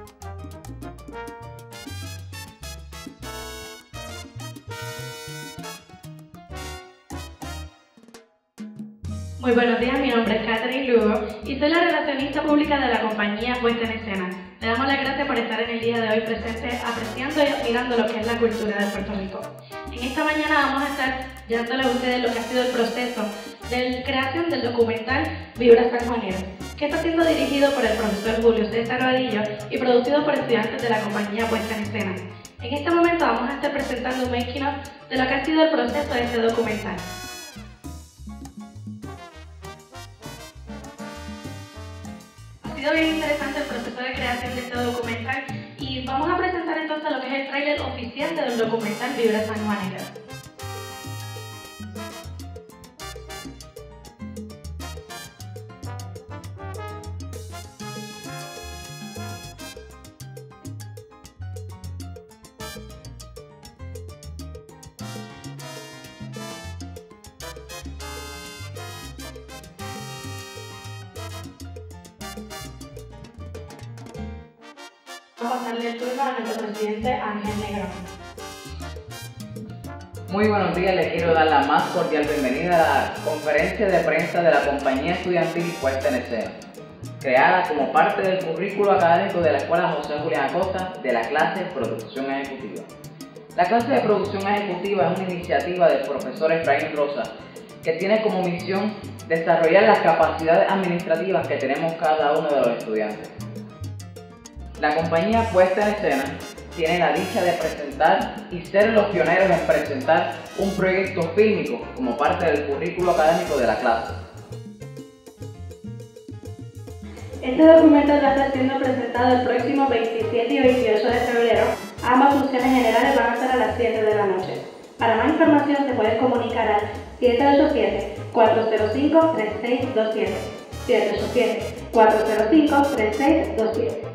Muy buenos días, mi nombre es Catherine Lugo y soy la relacionista pública de la compañía Puesta en Escena. Le damos las gracias por estar en el día de hoy presente, apreciando y admirando lo que es la cultura de Puerto Rico. En esta mañana vamos a estar llevándole a ustedes lo que ha sido el proceso de creación del documental Vibra Sanjuanero, que está siendo dirigido por el profesor Julio César Vadillo y producido por estudiantes de la compañía Puesta en Escena. En este momento vamos a estar presentando un making of de lo que ha sido el proceso de este documental. Ha sido bien interesante el proceso de creación de este documental y vamos a presentar entonces lo que es el tráiler oficial del documental Vibra Sanjuanero. Vamos a pasarle el turno a nuestro presidente Ángel Negrón. Muy buenos días, les quiero dar la más cordial bienvenida a la conferencia de prensa de la compañía estudiantil Puesta en Escena, creada como parte del currículo académico de la Escuela José Julián Acosta de la clase de Producción Ejecutiva. La clase de Producción Ejecutiva es una iniciativa del profesor Efraín Rosa que tiene como misión desarrollar las capacidades administrativas que tenemos cada uno de los estudiantes. La compañía Puesta en Escena tiene la dicha de presentar y ser los pioneros en presentar un proyecto fílmico como parte del currículo académico de la clase. Este documental va a estar siendo presentado el próximo 27 y 28 de febrero. Ambas funciones generales van a ser a las 7 de la noche. Para más información se puede comunicar al 787-405-3627. 787-405-3627.